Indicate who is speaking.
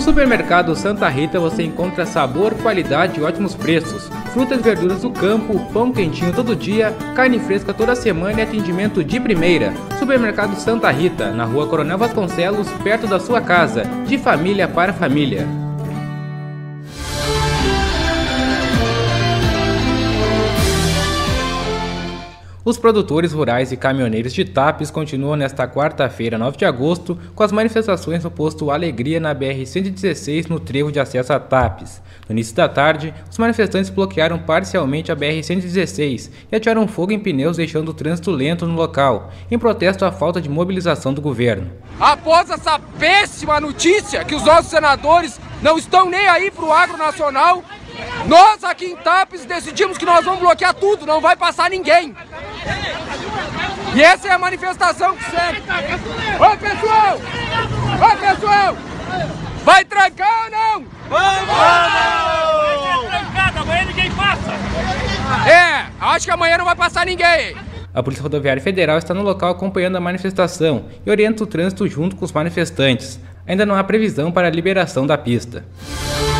Speaker 1: No supermercado Santa Rita você encontra sabor, qualidade e ótimos preços. Frutas e verduras do campo, pão quentinho todo dia, carne fresca toda semana e atendimento de primeira. Supermercado Santa Rita, na Rua Coronel Vasconcelos, perto da sua casa, de família para família. Os produtores rurais e caminhoneiros de Tapes continuam nesta quarta-feira, 9 de agosto, com as manifestações no posto Alegria na BR-116 no trevo de acesso a Tapes. No início da tarde, os manifestantes bloquearam parcialmente a BR-116 e atiraram fogo em pneus, deixando o trânsito lento no local, em protesto à falta de mobilização do governo.
Speaker 2: Após essa péssima notícia que os nossos senadores não estão nem aí para o agronacional, nós aqui em Tapes decidimos que nós vamos bloquear tudo, não vai passar ninguém. E essa é a manifestação que segue. Ô pessoal! Ô pessoal! Vai trancar ou não?
Speaker 3: Vamos! Vai ser trancado, amanhã ninguém passa!
Speaker 2: Acho que amanhã não vai passar ninguém.
Speaker 1: A Polícia Rodoviária Federal está no local acompanhando a manifestação e orienta o trânsito junto com os manifestantes. Ainda não há previsão para a liberação da pista.